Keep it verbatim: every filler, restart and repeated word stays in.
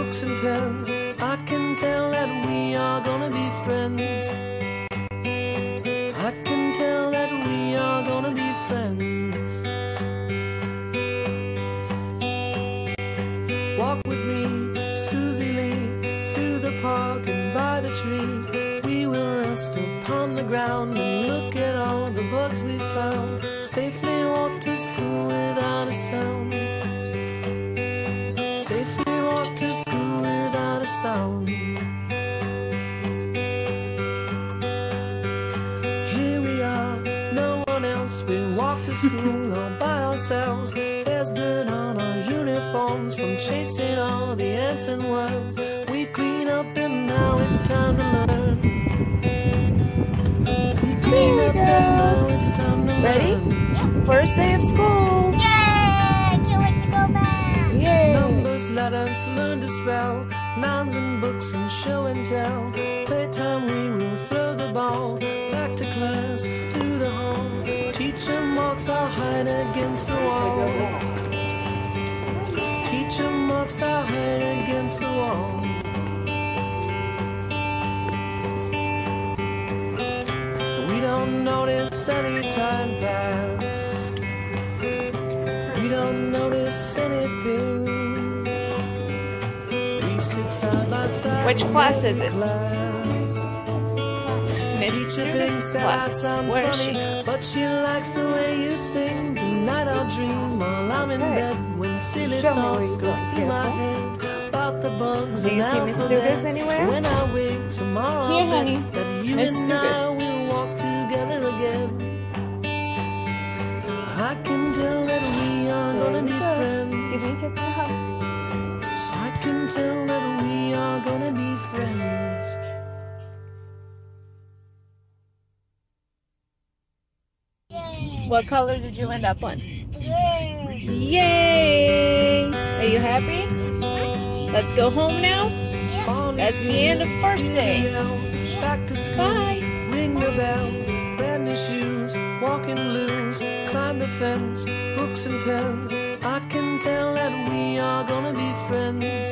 books and pens. I can tell that we are gonna be friends. I can tell that we are gonna be friends. Walk with me, Susie Lee, through the park and by the tree. We will rest upon the ground and look at all the bugs we found. Safely walk to school without a sound. Safely walk to school without a sound. Here we are, no one else. We walk to school all by ourselves. There's dirt on our uniforms from chasing all the ants and worms. We clean up and now it's time to learn. We clean up and now it's time to learn. Ready? Yep. First day of school. Yay! Can't wait to go back. Yay! Numbers, letters, learn to spell. Nouns and books and show and tell. Playtime we will throw the ball. Back to class, through the hall. Teacher marks our hide against the wall. Teacher marks our hide against the wall. We don't notice any time pass. We don't notice anything. We sit side by side. Which class is it? Miss Miss class. Where is she? But she likes the way you sing. Tonight I'll dream while I'm in Okay. bed. When silly Show me where thoughts you're go going, through my careful. head about the bugs Do you and see Miss alphabet. Dugas anywhere? When I wake tomorrow, Here, I'll bet honey. that you Miss and I Dugas. will walk together again. I can tell that we are There gonna you be go. friends. Give me a kiss and a hug. Yes, I can tell that we are gonna be friends. What color did you end up on? Yay! Yay! Are you happy? Let's go home now. That's the end of first day. Back to school. Bye. Ring the bell. Brand new shoes. Walking blues. Climb the fence. Books and pens. I can tell that we are gonna be friends.